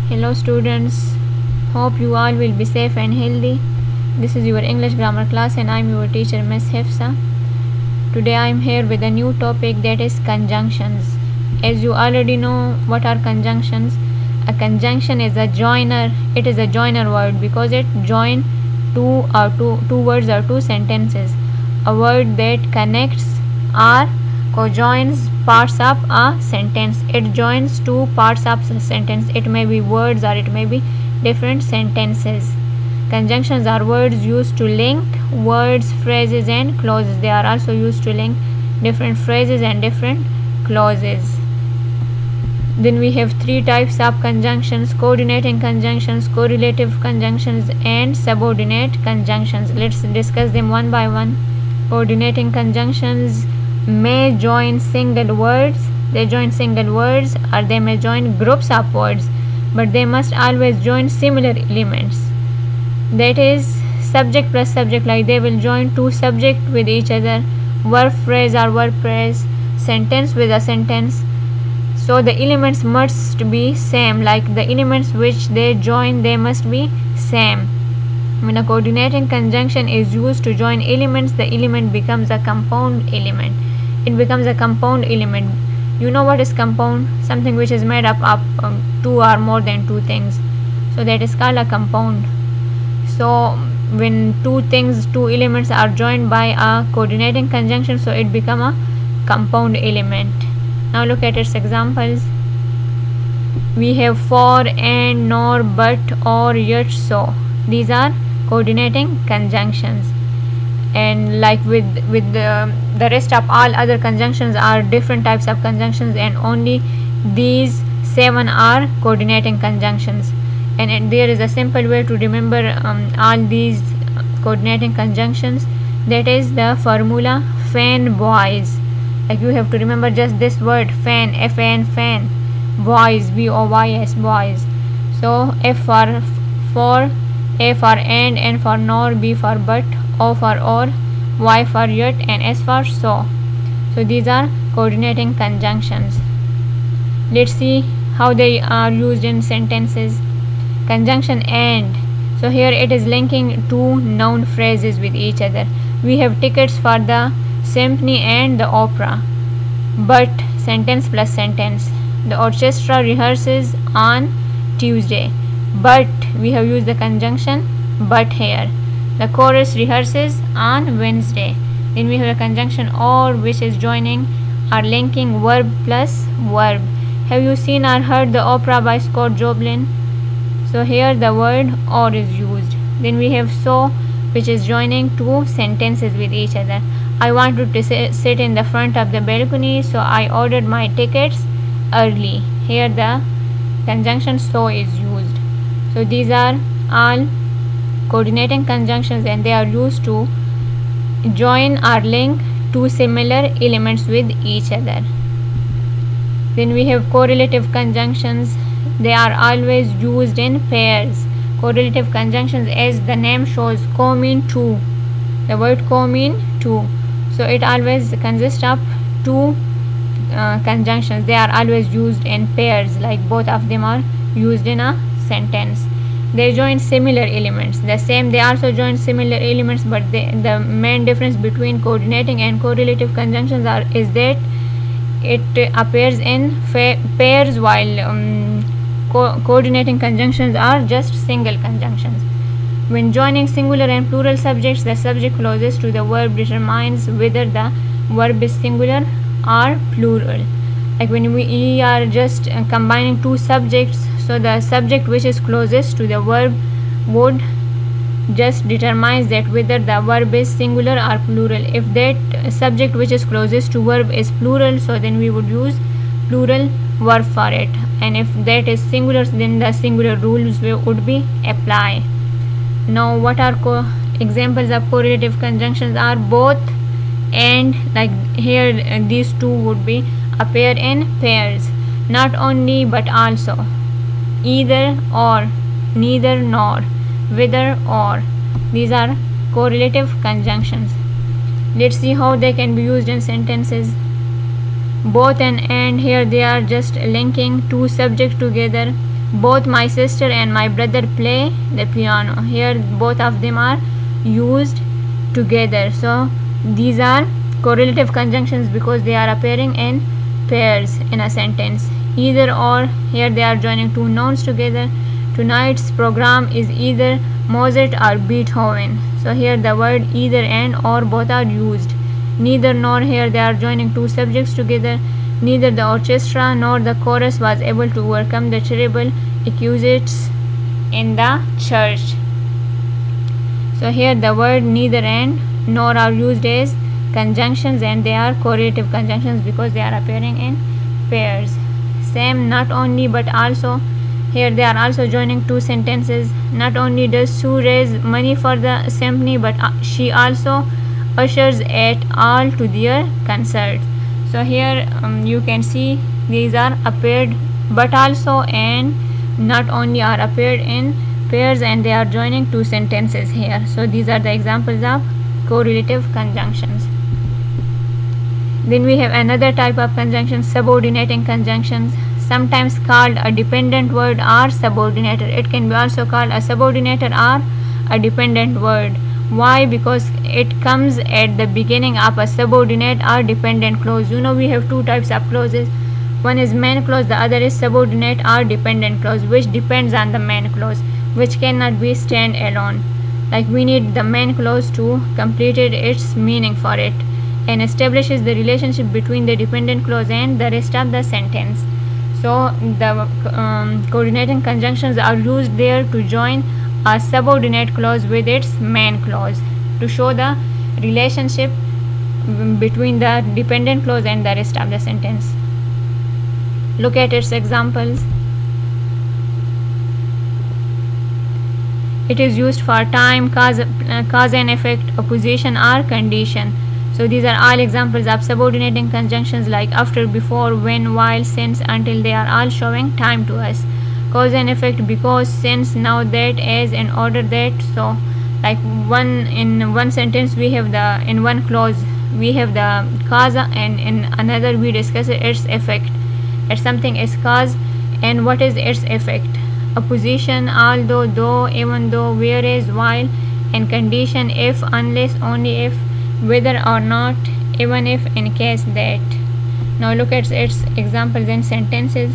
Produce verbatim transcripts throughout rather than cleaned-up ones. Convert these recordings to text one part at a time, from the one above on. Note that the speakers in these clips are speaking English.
Hello students, hope you all will be safe and healthy. This is your English grammar class and I am your teacher Miss Hefsa. Today I am here with a new topic, that is conjunctions. As you already know what are conjunctions, a conjunction is a joiner. It is a joiner word because it joins two or two, two words or two sentences. A word that connects or co-joins parts of a sentence. It joins two parts of a sentence. It may be words or it may be different sentences. Conjunctions are words used to link words, phrases and clauses. They are also used to link different phrases and different clauses. Then we have three types of conjunctions: coordinating conjunctions, correlative conjunctions and subordinate conjunctions. Let's discuss them one by one. Coordinating conjunctions may join single words, they join single words or they may join groups of words, but they must always join similar elements. That is subject plus subject, like they will join two subject with each other, verb phrase or verb phrase, sentence with a sentence. So the elements must be same, like the elements which they join, they must be same. When a coordinating conjunction is used to join elements, the element becomes a compound element. It becomes a compound element. You know what is compound? Something which is made up of um, two or more than two things. So that is called a compound. So when two things, two elements are joined by a coordinating conjunction, so it becomes a compound element. Now look at its examples. We have for, and, nor, but, or, yet, so. These are coordinating conjunctions. And like with with the, the rest of all other conjunctions are different types of conjunctions, and only these seven are coordinating conjunctions. And, and there is a simple way to remember um, all these coordinating conjunctions. That is the formula fan boys. Like you have to remember just this word fan, F A N, fan, boys, B O Y S, boys. So F for for, A for and, N for nor, B for but, O for or, Y for yet and S for so. So these are coordinating conjunctions. Let's see how they are used in sentences. Conjunction and. So here it is linking two noun phrases with each other. We have tickets for the symphony and the opera. But, sentence plus sentence. The orchestra rehearses on Tuesday. But we have used the conjunction but here. The chorus rehearses on Wednesday. Then we have a conjunction or, which is joining or linking verb plus verb. Have you seen or heard the opera by Scott Joplin? So here the word or is used. Then we have so, which is joining two sentences with each other. I wanted to sit in the front of the balcony, so I ordered my tickets early. Here the conjunction so is used. So these are all coordinating conjunctions, and they are used to join or link two similar elements with each other. Then we have correlative conjunctions. They are always used in pairs. Correlative conjunctions, as the name shows, co mean two. The word co mean two. So it always consists of two uh, conjunctions. They are always used in pairs, like both of them are used in a sentence. They join similar elements. The same, they also join similar elements, but they, the main difference between coordinating and correlative conjunctions are is that it appears in pairs, while um, co coordinating conjunctions are just single conjunctions. When joining singular and plural subjects, the subject closest to the verb determines whether the verb is singular or plural. Like when we are just uh, combining two subjects, so the subject which is closest to the verb would just determines that whether the verb is singular or plural. If that subject which is closest to verb is plural, so then we would use plural verb for it, and if that is singular, then the singular rules would be apply. Now what are co examples of correlative conjunctions are both and, like here uh, these two would be appear in pairs. Not only but also, either or, neither nor, whether or. These are correlative conjunctions. Let's see how they can be used in sentences. Both and and, here they are just linking two subjects together. Both my sister and my brother play the piano. Here both of them are used together. So these are correlative conjunctions because they are appearing in pairs in a sentence. Either or, here they are joining two nouns together. Tonight's program is either Mozart or Beethoven. So here the word either and or both are used. Neither nor, here they are joining two subjects together. Neither the orchestra nor the chorus was able to overcome the terrible acoustics in the church. So here the word neither and nor are used as conjunctions, and they are correlative conjunctions because they are appearing in pairs. Same, not only but also, here they are also joining two sentences. Not only does Sue raise money for the symphony, but she also ushers at all to their concert. So here um, you can see these are appeared but also and not only are appeared in pairs, and they are joining two sentences here. So these are the examples of correlative conjunctions. Then we have another type of conjunction, subordinating conjunctions, sometimes called a dependent word or subordinator. It can be also called a subordinator or a dependent word. Why? Because it comes at the beginning of a subordinate or dependent clause. You know, we have two types of clauses. One is main clause, the other is subordinate or dependent clause, which depends on the main clause, which cannot be stand alone. Like we need the main clause to complete it, its meaning for it, and establishes the relationship between the dependent clause and the rest of the sentence. So the um, coordinating conjunctions are used there to join a subordinate clause with its main clause to show the relationship between the dependent clause and the rest of the sentence. Look at its examples. It is used for time, cause, uh, cause and effect, opposition or condition. So these are all examples of subordinating conjunctions like after, before, when, while, since, until. They are all showing time to us. Cause and effect, because, since, now, that, as, in order that. So like one in one sentence we have the, in one clause we have the cause, and in another we discuss its effect. If something is cause, and what is its effect? Opposition, although, though, even though, whereas, while, and condition, if, unless, only if, whether or not, even if, in case that. Now look at its examples and sentences.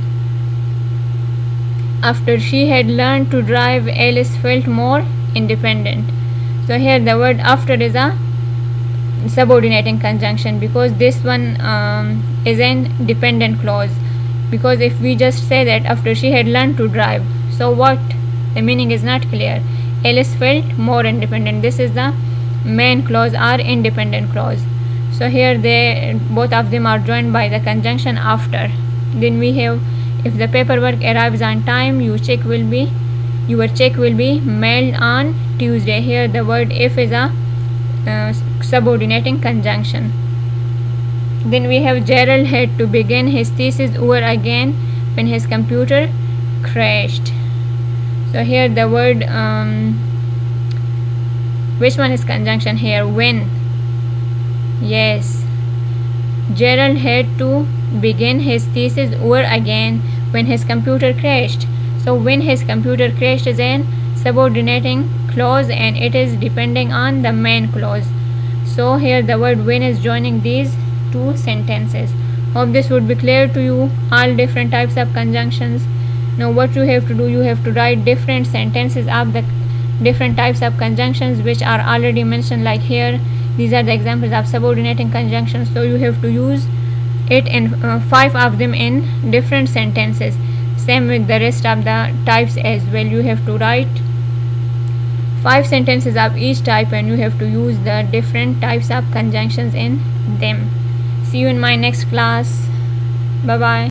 After she had learned to drive, Alice felt more independent. So here the word after is a subordinating conjunction because this one um, is an dependent clause. Because if we just say that after she had learned to drive, so what? The meaning is not clear. Alice felt more independent. This is the main clause or independent clause. So here they both of them are joined by the conjunction after. Then we have, if the paperwork arrives on time, your check will be your check will be mailed on Tuesday. Here the word if is a uh, subordinating conjunction. Then we have Gerald had to begin his thesis over again when his computer crashed. So here the word um, which one is conjunction here? When. Yes, Gerald had to begin his thesis over again when his computer crashed. So when his computer crashed is an subordinating clause and it is depending on the main clause. So here the word when is joining these two sentences. Hope this would be clear to you, all different types of conjunctions. Now what you have to do, you have to write different sentences of the different types of conjunctions which are already mentioned, like here these are the examples of subordinating conjunctions. So you have to use it in uh, five of them in different sentences. Same with the rest of the types as well. You have to write five sentences of each type and you have to use the different types of conjunctions in them. See you in my next class. Bye bye.